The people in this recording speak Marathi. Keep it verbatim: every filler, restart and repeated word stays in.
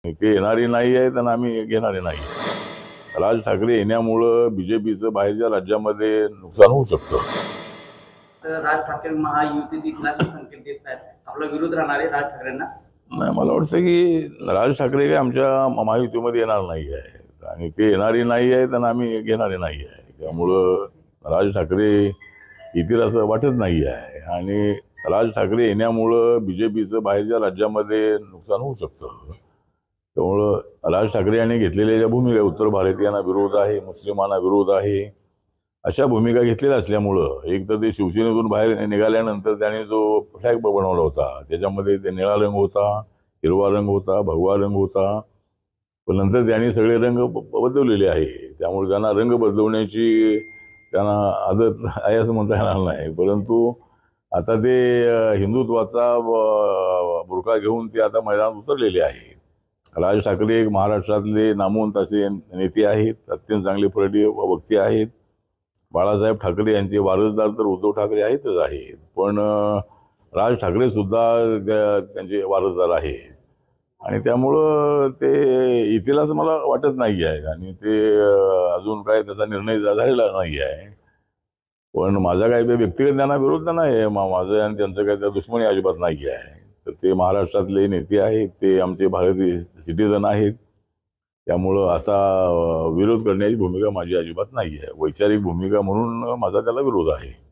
ते येणारी नाही आहेत आणि आम्ही घेणारे नाही. राज ठाकरे येण्यामुळं बीजेपीचं बाहेरच्या राज्यामध्ये नुकसान होऊ शकतं. तर राज ठाकरे महायुती दिसण्याचे संकेत देत आहेत. आपला विरोध राहणार आहे राज ठाकरेंना? नाही, मला वाटतं की राज ठाकरे काही आमच्या महायुतीमध्ये येणार नाही आहेत आणि ते येणारी नाही आहेत आणि आम्ही घेणारे नाही आहे. त्यामुळं राज ठाकरे येतील असं वाटत नाही आहे आणि राज ठाकरे येण्यामुळं बीजेपीचं बाहेरच्या राज्यामध्ये नुकसान होऊ शकतं. त्यामुळं राज ठाकरे यांनी घेतलेल्या ज्या भूमिका, उत्तर भारतीयांना विरोध आहे, मुस्लिमांना विरोध आहे, अशा भूमिका घेतलेल्या असल्यामुळं एक तर ते शिवसेनेतून बाहेर निघाल्यानंतर त्याने जो फ्लॅग बनवला होता त्याच्यामध्ये ते निळा रंग होता, हिरवा रंग होता, भगवा रंग होता, पण नंतर त्यांनी सगळे रंग बदललेले आहे. त्यामुळे त्यांना रंग बदलवण्याची त्यांना आदत आहे असं म्हणता येणार नाही. परंतु आता ते हिंदुत्वाचा बुरखा घेऊन ते आता मैदानात उतरलेले आहे. राज ठाकरे एक महाराष्ट्रातले नामवंत असे नेते आहेत, अत्यंत चांगले पर्यटक वक्ते आहेत. बाळासाहेब ठाकरे यांचे वारसदार तर उद्धव ठाकरे आहेतच आहेत, पण राज ठाकरे सुद्धा त्यांचे वारसदार आहेत आणि त्यामुळं ते येतील असं मला वाटत नाही आहे आणि ते अजून काय त्याचा निर्णय झालेला नाही आहे. पण माझा काही व्यक्तिगत त्यांना विरोध नाही आहे. माझं आणि त्यांचं काही त्या दुश्मनी अजिबात नाही आहे. तर ते महाराष्ट्रातले नेते आहेत, ते आमचे भारतीय सिटिझन आहेत. त्यामुळं असा विरोध करण्याची भूमिका माझी अजिबात नाही आहे. वैचारिक भूमिका म्हणून माझा त्याला विरोध आहे.